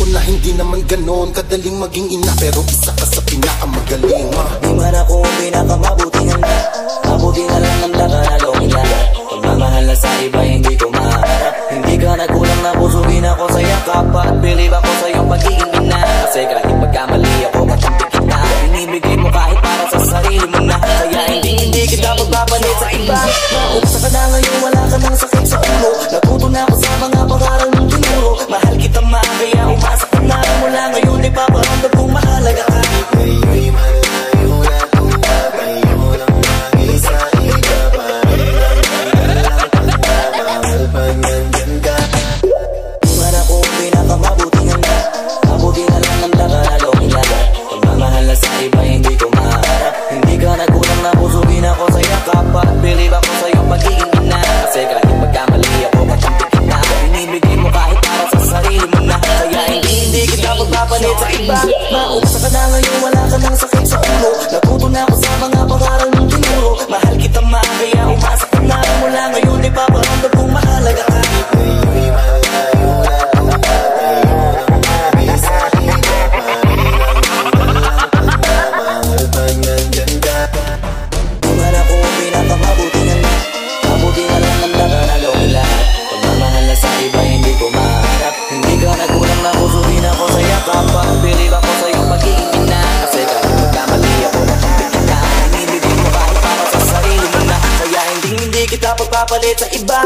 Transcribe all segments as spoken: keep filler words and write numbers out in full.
na hindi naman ganon kadaling maging ina, pero isa ka sa pinakamagaling. Di man ako ang pinakamabuting handa, mabuti na lang ang nakanalong ina. Pagmamahal na sa iba hindi ko maharap, hindi ka nagkulang na busugin ako sa yakap. At believe ako sa iyong pagiging ina, kasi kahit pagkamali ako kakampi kita. Binibigay mo kahit para sa sarili mo na, kaya hindi hindi kita magpapalit sa iba. Naumsa ka na ngayon, wala ka nang sakit sa ulo. Natuto na ako sa mga pangaral mong tinuro. Mahal kita ma, kaya umasa ka na. Mula ngayon ay paparamdam kong mahalaga ka. Ngayon'y malayo na kung papayo lang mag-isa iba. Parang lang pagmamahal pag nandyan ka. Kung man ako ang pinakamabuting handa, mabuti na lang ang nakanalong ina. Pagmamahal na sa iba hindi ko maharap, hindi ka nagkulang na busugin ako sa yakap. At believe ako sa iyong pagiging ina, kasi kahit pagkamali ako kakampi kita. Binibigay mo kahit para sa sarili mo na, kaya hindi hindi kita magpapalit sa iba. Maumsa ka na ngayon, wala ka nang sakit sa ulo. Natuto na ako sa mga pangaral mong tinuro. Mahal kita ma, kaya umasa ka na. Mula ngayon ay paparamdam kong mahalaga ka. Ngayon'y malayo na kung papayo lang mag-isa iba. Parang lang pagmamahal pag nandyan ka. Kung man ako ang pinakamabuting handa, mabuti na lang ang nakanalong lahat. Pagmamahal na sa iba hindi ko maharap, hindi ka nagkulang na busugin ako sa yakap. At believe ako sa iyong pagiging ina, kasi kahit pagkamali ako nakampi kita. Binibigay mo kahit para sa sarili mo na, kaya hindi hindi kita pagpapalit sa iba.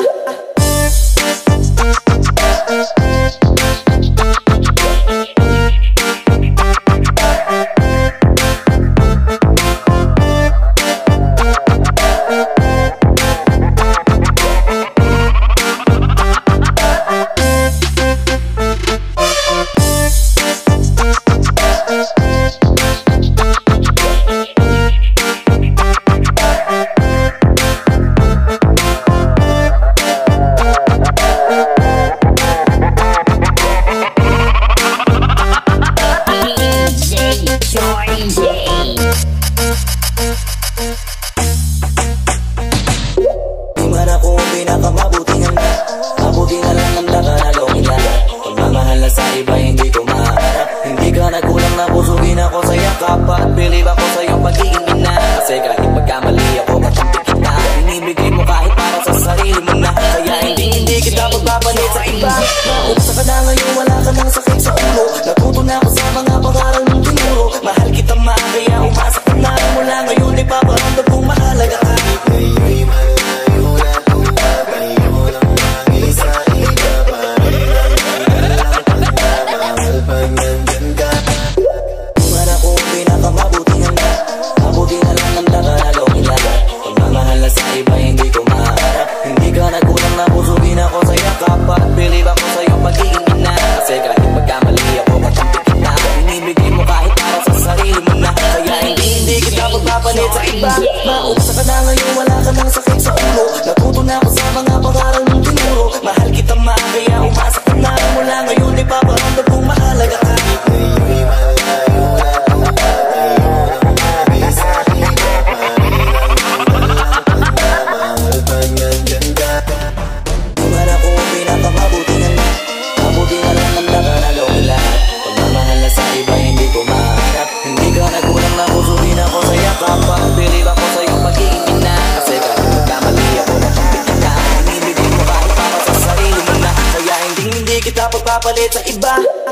Pinakamabuting handa, mabuti na lang ang nakanalong ina. Pagmamahal na sa iba hindi ko maharap, hindi ka nagkulang na busugin ako sa yakap. At believe ako sa iyong pagiging ina, kasi kahit pagkamali ako kakampi kita. Binibigay mo kahit para sa sarili mo na, kaya hindi hindi kita magpapalit sa iba. Naumsa ka na ngayon, wala ka nang sakit sa ulo. Natuto na ako sa mga pangaral mong tinuro. Mahal kita ma, kaya umasa ka na. Mula ngayon ay paparamdam kong mahalaga ka. Ngayon'y malayo na kung papayo lang mag-isa iba. Parang lang pagmamahal pag nandyan ka. Kung man ako ang pinakamabuting handa, mabuti na lang ang nakanalong ina. Pagmamahal na sa iba hindi ko maharap, hindi ka nagkulang na busugin ako sa yakap. At believe ako sa iyong pagiging ina, kasi kahit pagkamali ako kakampi kita. Binibigay mo kahit para sa sarili mo na, kaya hindi hindi kita magpapalit sa iba. Maumsa ka na ngayon, wala ka nang sakit sa ulo. Natuto na ako sa mga pangaral mong tinuro. Mahal kita ma, kaya umasa ka na. Mula ngayon ay paparamdam kong mahalaga ka. Ngayon'y malayo na kung papayo lang mag-isa iba. Parang lang pagmamahal pag nandyan ka. Kung man ako ang pinakamabuting handa, mabuti na lang ang nakanalong lahat. Pagmamahal na sa iba hindi ko maharap, hindi ka nagkulang na busugin ako sa yakap. At believe ako sa iyong pagiging ina, kasi kahit pagkamali ako nakampi kita. Binibigay mo kahit para sa sarili mo na, kaya hindi hindi kita pagpapalit sa iba.